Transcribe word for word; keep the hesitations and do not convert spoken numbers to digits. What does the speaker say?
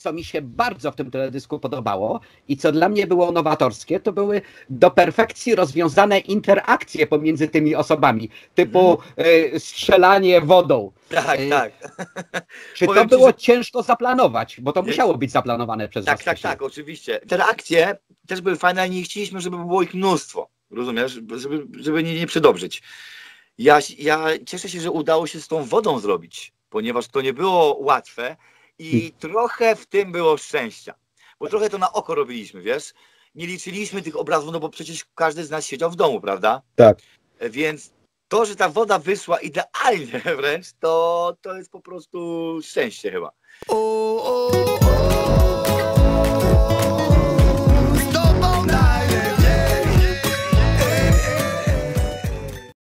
co mi się bardzo w tym teledysku podobało i co dla mnie było nowatorskie, to były do perfekcji rozwiązane interakcje pomiędzy tymi osobami, typu mm. y, strzelanie wodą. Tak, y, tak. Czy to było ci, że... ciężko zaplanować? Bo to Jest... musiało być zaplanowane przez tak, was. Tak, tak, tak, oczywiście. Te reakcje też były fajne, ale nie chcieliśmy, żeby było ich mnóstwo. Rozumiesz? Żeby, żeby nie, nie przedobrzyć. Ja, ja cieszę się, że udało się z tą wodą zrobić, ponieważ to nie było łatwe i hmm. trochę w tym było szczęścia. Bo trochę to na oko robiliśmy, wiesz? Nie liczyliśmy tych obrazów, no bo przecież każdy z nas siedział w domu, prawda? Tak. Więc to, że ta woda wyszła idealnie wręcz, to, to jest po prostu szczęście chyba. O, o.